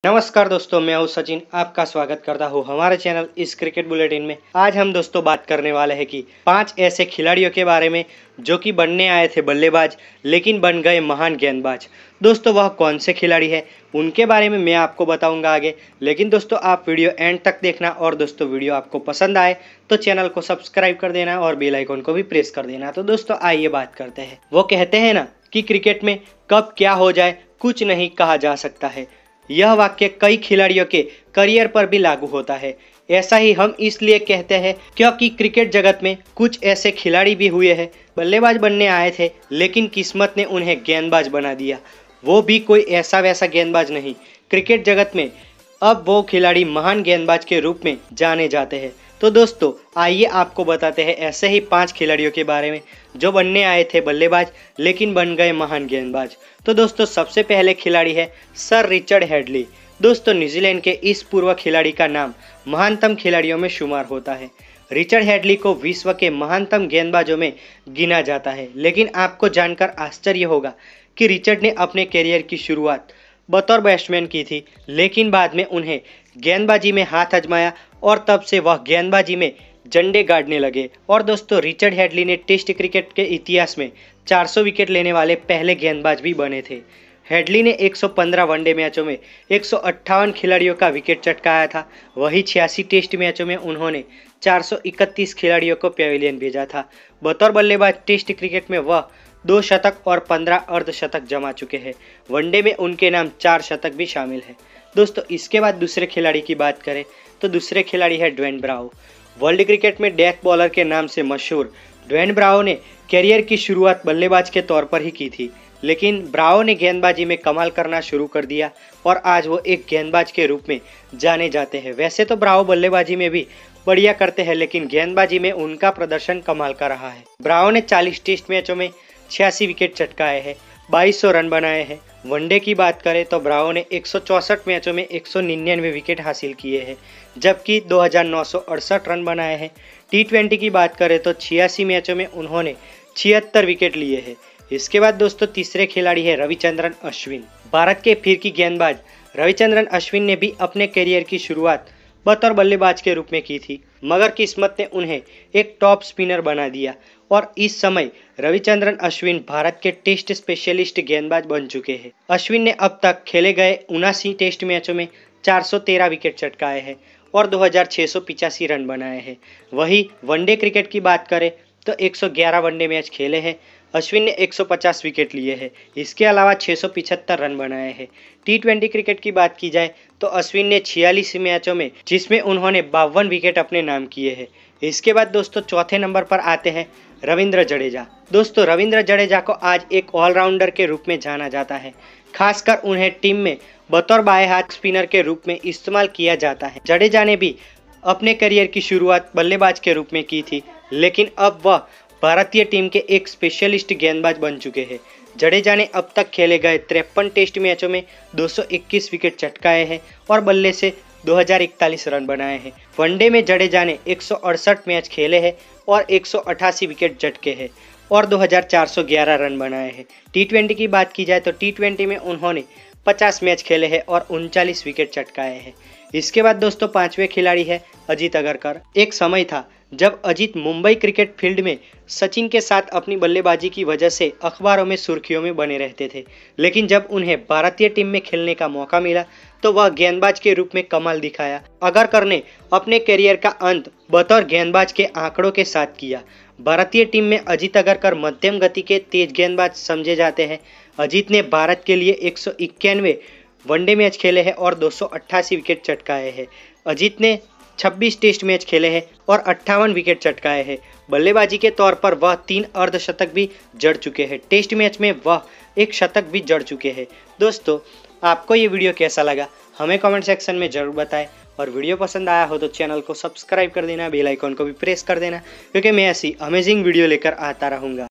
नमस्कार दोस्तों, मैं हूं सचिन। आपका स्वागत करता हूं हमारे चैनल इस क्रिकेट बुलेटिन में। आज हम दोस्तों बात करने वाले हैं कि 5 ऐसे खिलाड़ियों के बारे में जो कि बनने आए थे बल्लेबाज लेकिन बन गए महान गेंदबाज। दोस्तों वह कौन से खिलाड़ी है उनके बारे में मैं आपको बताऊंगा आगे। लेकिन दोस्तों आप वीडियो एंड तक देखना और दोस्तों वीडियो आपको पसंद आए तो चैनल को सब्सक्राइब कर देना और बेल आइकन को भी प्रेस कर देना। तो दोस्तों आइए बात करते हैं। वो कहते हैं ना कि क्रिकेट में कब क्या हो जाए कुछ नहीं कहा जा सकता है। यह वाक्य कई खिलाड़ियों के करियर पर भी लागू होता है। ऐसा ही हम इसलिए कहते हैं क्योंकि क्रिकेट जगत में कुछ ऐसे खिलाड़ी भी हुए हैं बल्लेबाज बनने आए थे लेकिन किस्मत ने उन्हें गेंदबाज बना दिया। वो भी कोई ऐसा वैसा गेंदबाज नहीं। क्रिकेट जगत में अब वो खिलाड़ी महान गेंदबाज के रूप में जाने जाते हैं। तो दोस्तों आइए आपको बताते हैं ऐसे ही 5 खिलाड़ियों के बारे में जो बनने आए थे बल्लेबाज लेकिन बन गए महान गेंदबाज। तो दोस्तों सबसे पहले खिलाड़ी है सर रिचर्ड हेडली। दोस्तों न्यूजीलैंड के इस पूर्व खिलाड़ी का नाम महानतम खिलाड़ियों में शुमार होता है। रिचर्ड हेडली को विश्व के महानतम गेंदबाजों में गिना जाता है। लेकिन आपको जानकर आश्चर्य होगा कि रिचर्ड ने अपने करियर की शुरुआत बतौर बैट्समैन की थी, लेकिन बाद में उन्हें गेंदबाजी में हाथ आजमाया और तब से वह गेंदबाजी में झंडे गाड़ने लगे। और दोस्तों रिचर्ड हेडली ने टेस्ट क्रिकेट के इतिहास में 400 विकेट लेने वाले पहले गेंदबाज भी बने थे। हेडली ने 115 वनडे मैचों में 158 खिलाड़ियों का विकेट चटकाया था। वही 86 टेस्ट मैचों में उन्होंने 431 खिलाड़ियों को पेविलियन भेजा था। बतौर बल्लेबाज टेस्ट क्रिकेट में वह 2 शतक और 15 अर्धशतक जमा चुके हैं। वनडे में उनके नाम 4 शतक भी शामिल है। दोस्तों इसके बाद दूसरे खिलाड़ी की बात करें तो दूसरे खिलाड़ी है ड्वेन ब्रावो। वर्ल्ड क्रिकेट में डेथ बॉलर के नाम से मशहूर ड्वेन ब्रावो ने करियर की शुरुआत बल्लेबाज के तौर पर ही की थी, लेकिन ब्रावो ने गेंदबाजी में कमाल करना शुरू कर दिया और आज वो एक गेंदबाज के रूप में जाने जाते हैं। वैसे तो ब्रावो बल्लेबाजी में भी बढ़िया करते हैं लेकिन गेंदबाजी में उनका प्रदर्शन कमाल का रहा है। ब्रावो ने 40 टेस्ट मैचों में 86 विकेट चटकाए हैं, 2200 रन बनाए हैं। वनडे की बात करें तो ब्रावो ने 164 मैचों में 199 विकेट हासिल किए हैं, जबकि 2968 रन बनाए हैं। T20 की बात करें तो 86 मैचों में उन्होंने 76 विकेट लिए हैं। इसके बाद दोस्तों तीसरे खिलाड़ी है रविचंद्रन अश्विन। भारत के फिरकी गेंदबाज रविचंद्रन अश्विन ने भी अपने करियर की शुरुआत बतौर बल्लेबाज के रूप में की थी, मगर किस्मत ने उन्हें एक टॉप स्पिनर बना दिया और इस समय रविचंद्रन अश्विन भारत के टेस्ट स्पेशलिस्ट गेंदबाज बन चुके हैं। अश्विन ने अब तक खेले गए 79 टेस्ट मैचों में 413 विकेट चटकाए हैं और 2685 रन बनाए हैं। वही वनडे क्रिकेट की बात करें तो 111 वनडे मैच खेले हैं। अश्विन ने 150 विकेट लिए हैं। इसके अलावा 675 रन बनाए हैं। T20 क्रिकेट की बात की जाए तो अश्विन ने 46 मैचों में जिसमें उन्होंने 52 विकेट अपने नाम किए हैं। इसके बाद दोस्तों चौथे नंबर पर आते हैं रविंद्र जडेजा। दोस्तों रविंद्र जडेजा को आज एक ऑलराउंडर के रूप में जाना जाता है। खासकर उन्हें टीम में बतौर बाएं हाथ स्पिनर के रूप में इस्तेमाल किया जाता है। जडेजा ने भी अपने करियर की शुरुआत बल्लेबाज के रूप में की थी, लेकिन अब वह भारतीय टीम के एक स्पेशलिस्ट गेंदबाज बन चुके हैं। जडेजा ने अब तक खेले गए 53 टेस्ट मैचों में 221 विकेट चटकाए हैं और बल्ले से 2041 रन बनाए हैं। वनडे में जडेजा ने 168 मैच खेले हैं और 188 विकेट झटके हैं और 2411 रन बनाए हैं। T20 की बात की जाए तो T20 में उन्होंने 50 मैच खेले हैं और 39 विकेट चटकाए हैं। इसके बाद दोस्तों पांचवें खिलाड़ी है अजीत अगरकर। एक समय था जब अजीत मुंबई क्रिकेट फील्ड में सचिन के साथ अपनी बल्लेबाजी की वजह से अखबारों में सुर्खियों में बने रहते थे, लेकिन जब उन्हें भारतीय टीम में खेलने का मौका मिला तो वह गेंदबाज के रूप में कमाल दिखाया। अगरकर ने अपने करियर का अंत बतौर गेंदबाज के आंकड़ों के साथ किया। भारतीय टीम में अजीत अगरकर मध्यम गति के तेज गेंदबाज समझे जाते हैं। अजीत ने भारत के लिए 191 वनडे मैच खेले हैं और 288 विकेट चटकाए हैं। अजीत ने 26 टेस्ट मैच खेले हैं और 58 विकेट चटकाए हैं। बल्लेबाजी के तौर पर वह 3 अर्धशतक भी जड़ चुके हैं। टेस्ट मैच में वह 1 शतक भी जड़ चुके हैं। दोस्तों आपको ये वीडियो कैसा लगा हमें कमेंट सेक्शन में ज़रूर बताएं और वीडियो पसंद आया हो तो चैनल को सब्सक्राइब कर देना, बेल आइकन को भी प्रेस कर देना, क्योंकि मैं ऐसी अमेजिंग वीडियो लेकर आता रहूँगा।